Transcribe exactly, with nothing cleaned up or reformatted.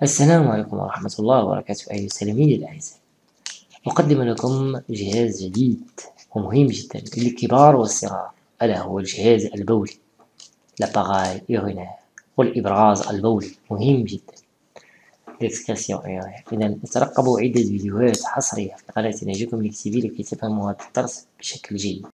السلام عليكم ورحمة الله وبركاته أيها السلامين الأعزاء. أقدم لكم جهاز جديد ومهم جدا للكبار والصغار، ألا هو الجهاز البولي لاباغاي urinaire، والإبراز البولي مهم جدا. إذا ترقبوا عدة فيديوهات حصرية في قناة نجيكم الاكتيفي لكي تفهموا هذا الدرس بشكل جيد.